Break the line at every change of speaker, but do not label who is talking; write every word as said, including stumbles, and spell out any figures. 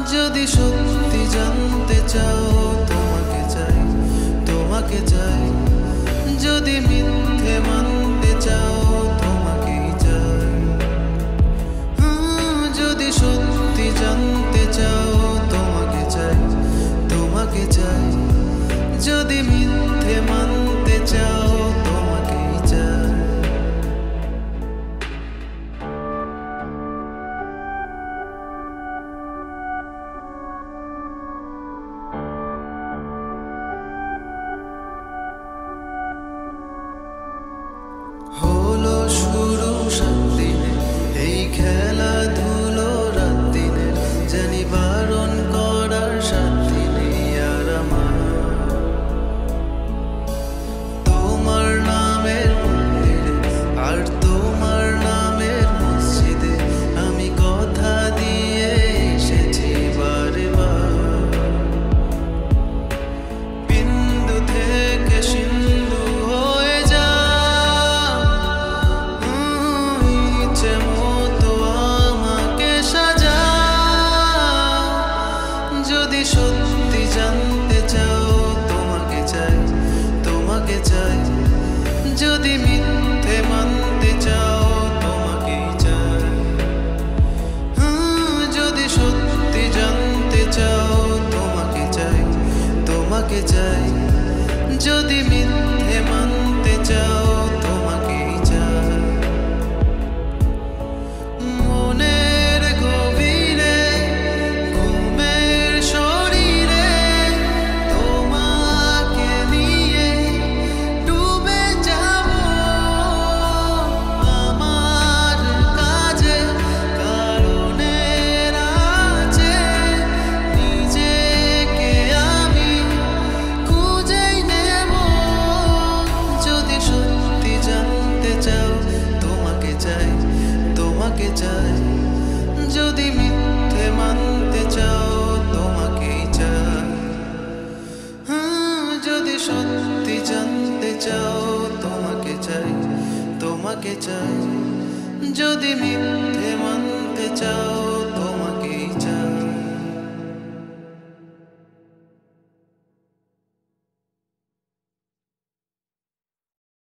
যদি সত্যি জানতে চাও তোমাকে চাই, তোমাকে চাই। যদি মিথ্যে মানতে চাও তোমাকেই চাই। যদি সত্যি জানতে চাও তোমাকে চাই, তোমাকে চাই। যদি মিথ্যে মানতে চাও তোমাকেই চাই। হলো শুরু সাত দিনে এই খেলাধুলো রাত দিনের, জানি বারণ করার সাত দিনে আর আমার। তোমার নামের মন্দিরে আর তোমার নামের মসজিদে আমি কথা দিয়ে এসেছি বারে বার। বিন্দু থেকে সিন্ধু হয়ে যা, ইচ্ছে মতো আমাকে সাজা। যদি সত্যি জানতে চাও তোমাকে চাই, তোমাকে চাই। যদি মিথ্যে মানতে চাও তোমাকেই চাই। যদি সত্যি জানতে চাও তোমাকে চাই, তোমাকে চাই। যদি মিথ্যে মানতে চাও তোমাকেই চাই। মনের গভীরে ঘুমের শরীরে তোমাকে নিয়ে ডুবে যাব। আমার কাছে কারণের আছে, নিজেকে আমি খুঁজেই নেব। যদি সত্যি জানতে চাও তোমাকে চাই, তোমাকে চাই। যদি মিথ্যে মানতে চাও তোমাকেই চাই। যদি সত্যি জানতে চাও তোমাকে চাই, তোমাকে চাই। যদি মিথ্যে মানতে চাও